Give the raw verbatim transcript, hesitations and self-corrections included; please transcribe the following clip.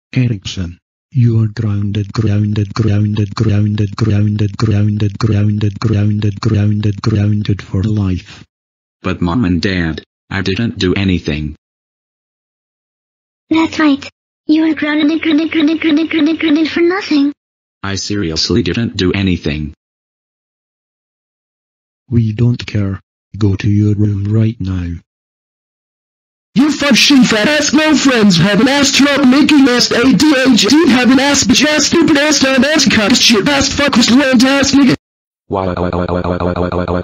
Erickson, you are grounded, grounded, grounded, grounded, grounded, grounded, grounded, grounded, grounded, grounded for life. But Mom and Dad, I didn't do anything. That's right. You are grounded, grounded, grounded, grounded, grounded, grounded for nothing. I seriously didn't do anything. We don't care. Go to your room right now. You fucking fat ass no friends have an ass trouble making ass A D H D have an ass bitch ass stupid ass dumb ass cunt shit ass fuck was land ass nigga. Wow.